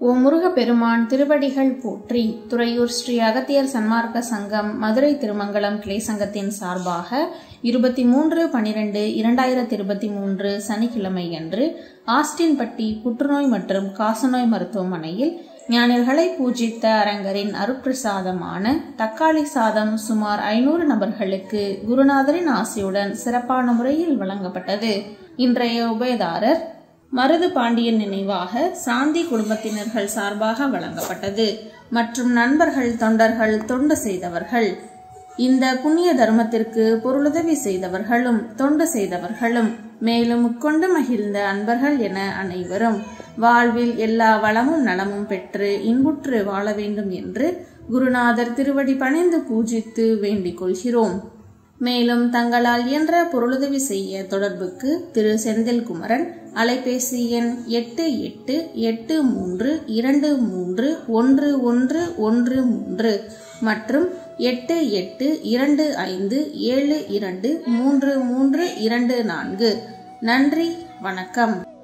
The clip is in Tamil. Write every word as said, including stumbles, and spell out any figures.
ஓ முருகப்பெருமான் திருவடிகள் போற்றி. துறையூர் ஸ்ரீ அகத்தியர் சன்மார்க்க சங்கம் மதுரை திருமங்கலம் கிளை சங்கத்தின் சார்பாக இருபத்தி மூன்று பனிரெண்டு இரண்டாயிரத்தி இருபத்தி மூன்று சனிக்கிழமையன்று ஆஸ்டின்பட்டி புற்றுநோய் மற்றும் காசநோய் மருத்துவமனையில் ஞானியர்களை பூஜித்த அரங்கரின் அருட்பிரசாதமான தக்காளி சாதம் சுமார் ஐநூறு நபர்களுக்கு குருநாதரின் ஆசியுடன் சிறப்பான முறையில் வழங்கப்பட்டது. இன்றைய உபயதாரர் மருது பாண்டியன் நினைவாக சாந்தி குடும்பத்தினர்கள் சார்பாக வழங்கப்பட்டது. மற்றும் நண்பர்கள், தொண்டர்கள், தொண்டு செய்தவர்கள், இந்த புண்ணிய தர்மத்திற்கு பொருளுதவி செய்தவர்களும் தொண்டு செய்தவர்களும் மேலும் உட்கொண்டு மகிழ்ந்த அன்பர்கள் என அனைவரும் வாழ்வில் எல்லா வளமும் நலமும் பெற்று இன்புற்று வாழ வேண்டும் என்று குருநாதர் திருவடி பணிந்து பூஜித்து வேண்டிக் கொள்கிறோம். மேலும் தங்களால் இயன்ற பொருளுதவி செய்ய தொடர்புக்கு திரு செந்தில் குமரன், அலைபேசி எண் எட்டு எட்டு எட்டு மூன்று இரண்டு மூன்று ஒன்று ஒன்று ஒன்று மூன்று மற்றும் எட்டு எட்டு இரண்டு ஐந்து ஏழு இரண்டு மூன்று மூன்று இரண்டு நான்கு. நன்றி, வணக்கம்.